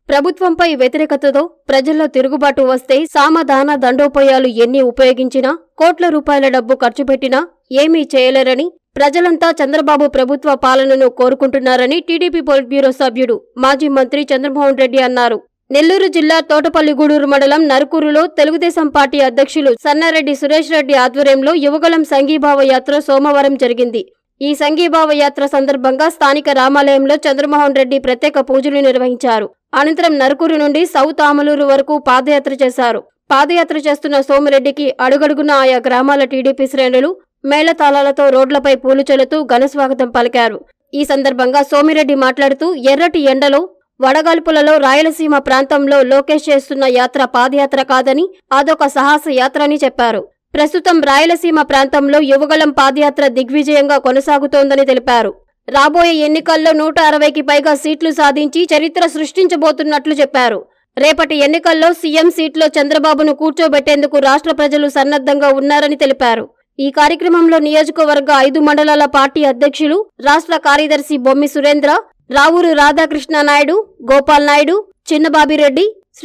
ప్రభుత్వంపై వ్యతిరేకతతో ప్రజల్లో తిరుగుబాటు వస్తే సామధాన దండోపాయాలు ఎన్ని ఉపయోగించినా కోట్ల రూపాయల డబ్బు ఖర్చు పెట్టినా ఏమీ చేయలేరని ప్రజలంతా చంద్రబాబు ప్రభుత్వ పాలనను కోరుకుంటున్నారని టీడీపీ పొలిట్ బ్యూరో సభ్యుడు మాజీ మంత్రి చంద్రమోహన్ రెడ్డి అన్నారు. నెల్లూరు జిల్లా తోటపల్లిగూడూరు మండలం నరుకూరులో తెలుగుదేశం పార్టీ అధ్యక్షులు సన్నారెడ్డి సురేష్ రెడ్డి ఆధ్వర్యంలో యువగళం సంఘీభావ యాత్ర సోమవారం జరిగింది. ఈ సంఘీభావ యాత్ర సందర్భంగా స్థానిక రామాలయంలో చంద్రమోహన్ రెడ్డి ప్రత్యేక పూజలు నిర్వహించారు. అనంతరం నరుకూరు నుండి సౌత్ ఆమలూరు వరకు పాదయాత్ర చేశారు. పాదయాత్ర చేస్తున్న సోమిరెడ్డికి అడుగడుగున ఆయా గ్రామాల టీడీపీ శ్రేణులు మేళతాళాలతో రోడ్లపై పూలు చల్లుతూ ఘనస్వాగతం పలికారు. ఈ సందర్భంగా సోమిరెడ్డి మాట్లాడుతూ ఎర్రటి ఎండలో వడగాల్పులలో రాయలసీమ ప్రాంతంలో లోకేష్ చేస్తున్న యాత్ర పాదయాత్ర కాదని అదొక సాహస యాత్ర అని చెప్పారు. ప్రస్తుతం రాయలసీమ ప్రాంతంలో యువగళం పాదయాత్ర దిగ్విజయంగా కొనసాగుతోందని తెలిపారు. రాబోయే ఎన్నికల్లో 160కి పైగా సీట్లు సాధించి చరిత్ర సృష్టించబోతున్నట్లు చెప్పారు. రేపటి ఎన్నికల్లో సీఎం సీట్లో చంద్రబాబును కూర్చోబెట్టేందుకు రాష్ట్ర ప్రజలు సన్నద్ధంగా ఉన్నారని తెలిపారు. ఈ కార్యక్రమంలో నియోజకవర్గ 5 మండలాల పార్టీ అధ్యక్షులు, రాష్ట్ర కార్యదర్శి బొమ్మి సురేంద్ర, రావూరు రాధాకృష్ణ నాయుడు, గోపాల్ నాయుడు, చిన్నబాబిరెడ్డి,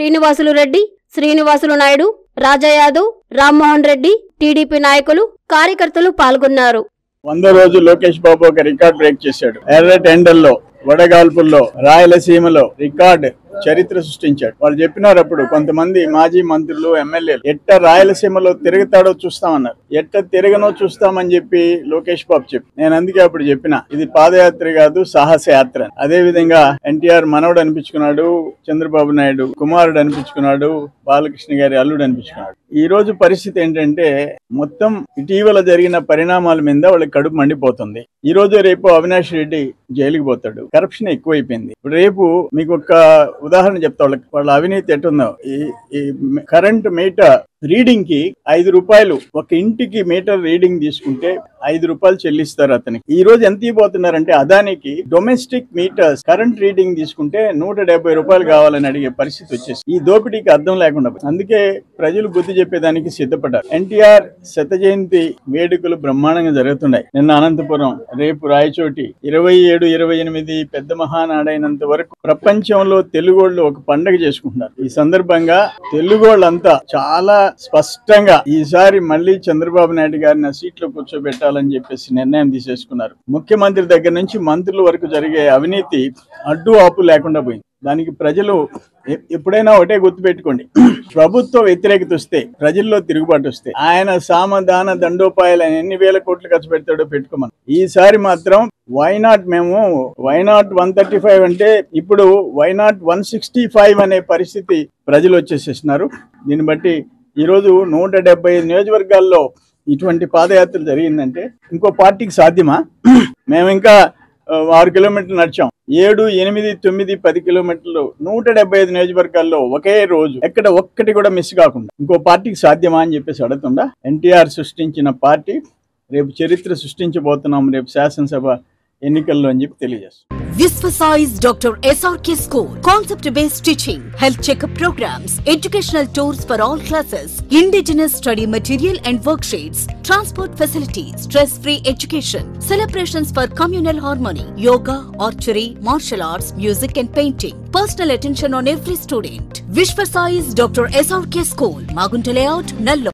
శ్రీనివాసులు నాయుడు, రాజా యాదవ్, రామ్మోహన్ రెడ్డి, టీడీపీ నాయకులు, కార్యకర్తలు పాల్గొన్నారు. 100 రోజులు లోకేష్ బాబు ఒక రికార్డ్ బ్రేక్ చేశాడు. ఎర్రటి ఎండల్లో వడగాల్పుల్లో రాయలసీమలో రికార్డ్ చరిత్ర సృష్టించాడు. వాళ్ళు చెప్పినారు అప్పుడు కొంతమంది మాజీ మంత్రులు, ఎమ్మెల్యేలు ఎట్ట రాయలసీమలో తిరుగుతాడో చూస్తామన్నారు. ఎట్ట తిరగనో చూస్తామని చెప్పి లోకేష్ బాబు చెప్పి, నేను అందుకే అప్పుడు చెప్పిన ఇది పాదయాత్ర కాదు సాహస యాత్ర. అదే విధంగా ఎన్టీఆర్ మనవడు అనిపించుకున్నాడు, చంద్రబాబు నాయుడు కుమారుడు అనిపించుకున్నాడు, బాలకృష్ణ గారి అల్లుడు అనిపించుకున్నాడు. ఈ రోజు పరిస్థితి ఏంటంటే మొత్తం ఇటీవల జరిగిన పరిణామాల మీద వాళ్ళకి కడుపు మండిపోతుంది. ఈ రోజు రేపు అవినాష్ రెడ్డి జైలుకి పోతాడు. కరప్షన్ ఎక్కువైపోయింది. రేపు మీకు ఒక ఉదాహరణ చెప్తా, వాళ్ళ అవినీతి ఎట్టుందో. ఈ కరెంట్ మీటర్ రీడింగ్ కి 5 రూపాయలు, ఒక ఇంటికి మీటర్ రీడింగ్ తీసుకుంటే 5 రూపాయలు చెల్లిస్తారు అతనికి. ఈ రోజు ఎంత ఇవ్వబోతున్నారంటే అదానికి డొమెస్టిక్ మీటర్స్ కరెంట్ రీడింగ్ తీసుకుంటే 170 రూపాయలు కావాలని అడిగే పరిస్థితి వచ్చేసి ఈ దోపిడీకి అర్థం లేకుండా. అందుకే ప్రజలు బుద్ధి చెప్పేదానికి సిద్ధపడ్డారు. ఎన్టీఆర్ శత జయంతి వేడుకలు బ్రహ్మాండంగా జరుగుతున్నాయి. నిన్న అనంతపురం, రేపు రాయచోటి, 27, 28 పెద్ద మహానాడైనంత వరకు ప్రపంచంలో తెలుగోళ్ళు ఒక పండగ చేసుకుంటున్నారు. ఈ సందర్భంగా తెలుగోళ్ళంతా చాలా స్పష్టంగా ఈసారి మళ్ళీ చంద్రబాబు నాయుడు గారిని సీట్లో కూర్చోబెట్టాలని చెప్పేసి నిర్ణయం తీసేసుకున్నారు. ముఖ్యమంత్రి దగ్గర నుంచి మంత్రుల వరకు జరిగే అవినీతి అడ్డు ఆపు లేకుండా పోయింది. దానికి ప్రజలు ఎప్పుడైనా ఒకటే గుర్తుపెట్టుకోండి, ప్రభుత్వ వ్యతిరేకత వస్తే, ప్రజల్లో తిరుగుబాటు వస్తే ఆయన సామధాన దండోపాయాలు ఎన్ని వేల కోట్లు ఖర్చు పెడతాడో పెట్టుకోమని. ఈసారి మాత్రం వైనాట్ 135 అంటే ఇప్పుడు వైనాట్ 165 అనే పరిస్థితి ప్రజలు వచ్చేసేస్తున్నారు. దీన్ని బట్టి ఈరోజు 175 నియోజకవర్గాల్లో ఇటువంటి పాదయాత్ర జరిగిందంటే ఇంకో పార్టీకి సాధ్యమా? మేము ఇంకా 6 కిలోమీటర్లు నడిచాం. 7, 8, 9, 10 కిలోమీటర్లు 175 నియోజకవర్గాల్లో ఒకే రోజు ఎక్కడ ఒక్కటి కూడా మిస్ కాకుండా ఇంకో పార్టీకి సాధ్యమా అని చెప్పేసి అడుగుతుందా? ఎన్టీఆర్ సృష్టించిన పార్టీ రేపు చరిత్ర సృష్టించబోతున్నాం రేపు శాసనసభ ఎన్నికల్లో అని చెప్పి తెలియజేస్తాం. Visvasize Dr. SRK School. Concept-based teaching, health checkup programs, educational tours for all classes, indigenous study material and worksheets, transport facilities, stress-free education, celebrations for communal harmony, yoga, archery, martial arts, music and painting. Personal attention on every student. Visvasize Dr. SRK School, Magunta Layout, Nellore.